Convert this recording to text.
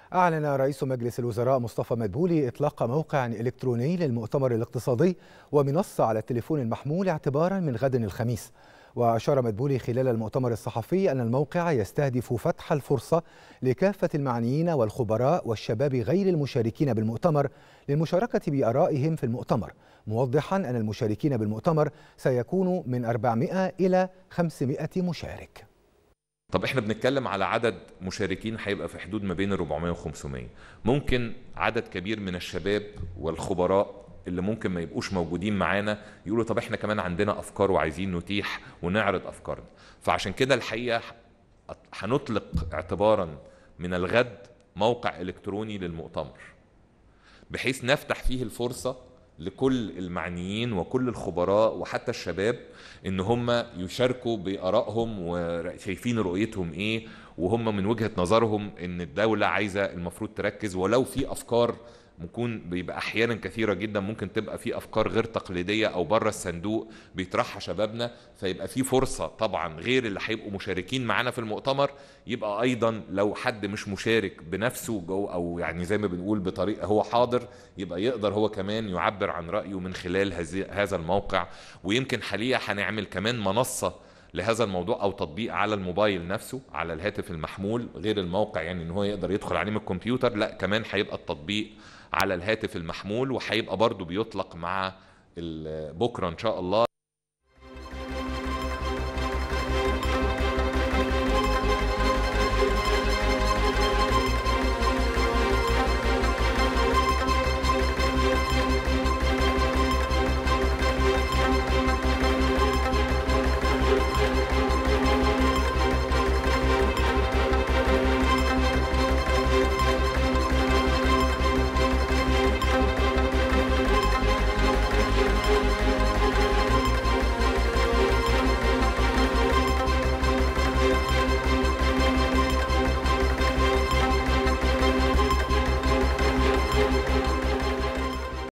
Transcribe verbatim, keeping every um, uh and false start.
أعلن رئيس مجلس الوزراء مصطفى مدبولي إطلاق موقع إلكتروني للمؤتمر الاقتصادي ومنصة على التليفون المحمول اعتبارا من غد الخميس. وأشار مدبولي خلال المؤتمر الصحفي أن الموقع يستهدف فتح الفرصة لكافة المعنيين والخبراء والشباب غير المشاركين بالمؤتمر للمشاركة بآرائهم في المؤتمر، موضحا أن المشاركين بالمؤتمر سيكونوا من أربعمائة إلى خمسمائة مشارك. طب احنا بنتكلم على عدد مشاركين هيبقى في حدود ما بين أربعمائة وخمسمائة. ممكن عدد كبير من الشباب والخبراء اللي ممكن ما يبقوش موجودين معانا يقولوا طب احنا كمان عندنا افكار وعايزين نتيح ونعرض افكارنا. فعشان كده الحقيقة هنطلق اعتبارا من الغد موقع الكتروني للمؤتمر، بحيث نفتح فيه الفرصة لكل المعنيين وكل الخبراء وحتى الشباب ان هم يشاركوا بآرائهم وشايفين رؤيتهم ايه، وهم من وجهة نظرهم ان الدولة عايزة المفروض تركز، ولو في افكار ممكن بيبقى احيانا كثيرة جدا ممكن تبقى في افكار غير تقليدية او بره الصندوق بيطرحها شبابنا، فيبقى في فرصة طبعا غير اللي هيبقوا مشاركين معانا في المؤتمر، يبقى ايضا لو حد مش مشارك بنفسه جو او يعني زي ما بنقول بطريقة هو حاضر، يبقى يقدر هو كمان يعبر عن رأيه من خلال هذا الموقع. ويمكن حاليا هنعمل كمان منصة لهذا الموضوع او تطبيق على الموبايل نفسه على الهاتف المحمول، غير الموقع يعني ان هو يقدر يدخل عليه من الكمبيوتر، لا كمان هيبقى التطبيق على الهاتف المحمول، وهيبقى برضو بيطلق مع بكرة ان شاء الله.